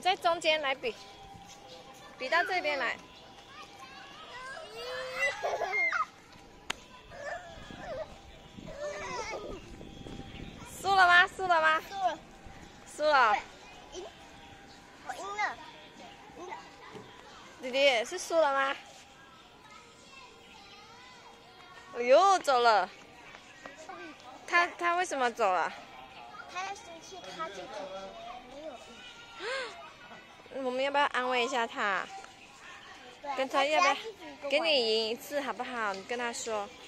在中间来比，比到这边来。输了吗？输了吗？ 输了。 输了。 赢。我赢了。赢了。 弟弟是输了吗？哎呦，走了。他为什么走了？ 他在生气，他就走。没有。 我们要不要安慰一下他？ 对。 跟他要不要？给你赢一次好不好？你跟他说。